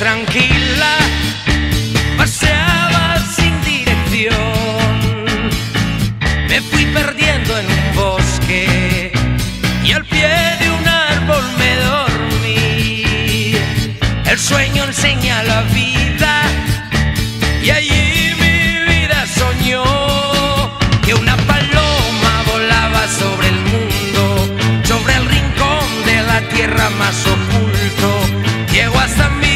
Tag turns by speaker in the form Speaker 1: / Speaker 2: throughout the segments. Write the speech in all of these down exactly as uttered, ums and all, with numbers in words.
Speaker 1: tranquila paseaba sin dirección. Me fui perdiendo en un bosque y al pie de un árbol me dormí. El sueño enseña la vida y allí mi vida soñó que una paloma volaba sobre el mundo, sobre el rincón de la tierra más oculto. Llegó hasta mí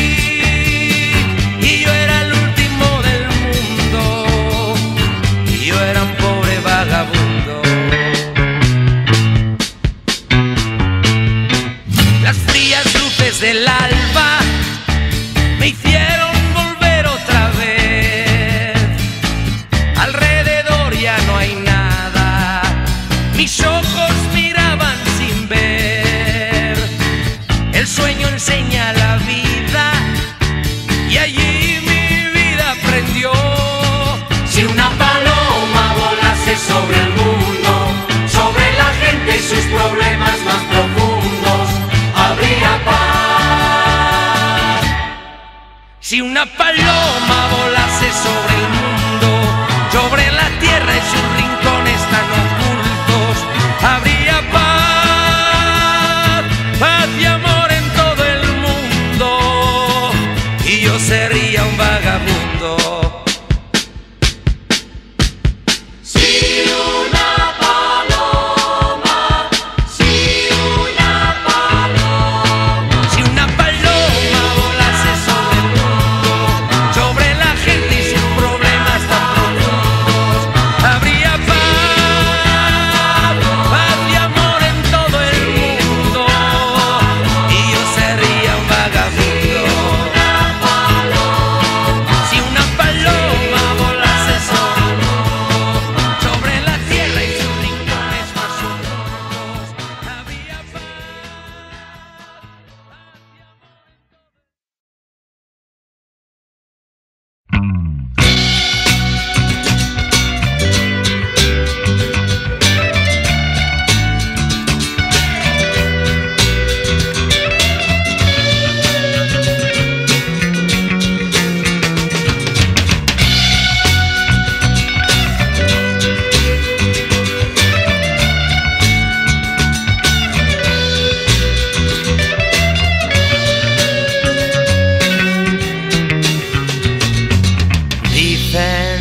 Speaker 1: y yo era el último del mundo, y yo era un pobre vagabundo. Las frías luces del alba me hicieron volver otra vez. Alrededor ya no hay nada, mis ojos miraban sin ver. El sueño enseña la vida y allí mi vida aprendió.
Speaker 2: Si una paloma volase sobre el mundo, sobre la gente y sus problemas más profundos, habría paz.
Speaker 1: Si una paloma volase sobre el mundo, sobre la tierra y sus rincones tan ocultos, habría paz, paz y amor en todo el mundo, y yo sería un vagabundo.
Speaker 2: Si una paloma, si una paloma,
Speaker 1: Si una paloma volase sobre el mundo, sobre la gente y sus problemas tan profundos, habría paz, paz y amor en todo el mundo, y yo sería un vagabundo. Si una paloma volase sobre el mundo, sobre la tierra y sus rincones más ocultos, habría paz. Dicen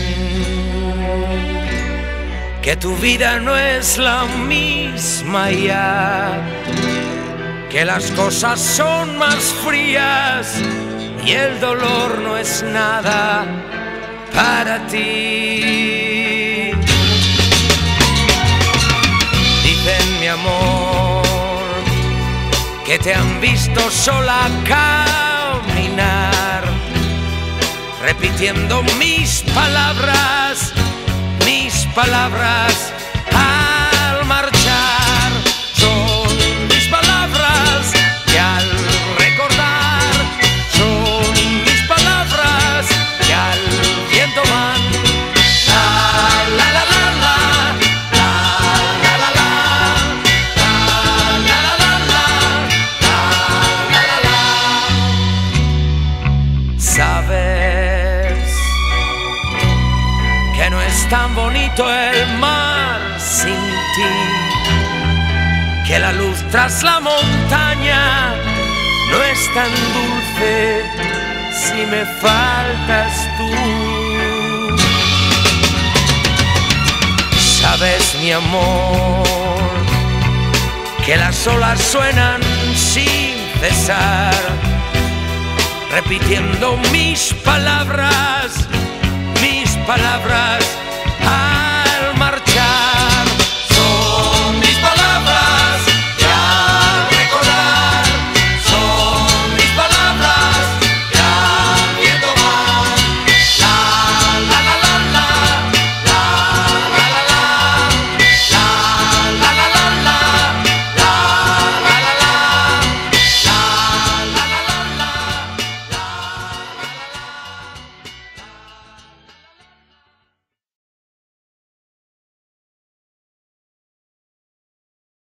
Speaker 1: que tu vida no es la misma ya, que las cosas son más frías y el dolor no es nada para ti. Dicen, mi amor, que te han visto sola caminar, repitiendo mis palabras, mis palabras al marchar. Son mis palabras que al recordar, son mis palabras que al viento van. La la la la la, la la la la, la la la la, la la la la. ¿Sabes que no es tan bonito el mar sin ti? Que la luz tras la montaña no es tan dulce si me faltas tú. Sabes, mi amor, que las olas suenan sin cesar, repitiendo mis palabras, mis palabras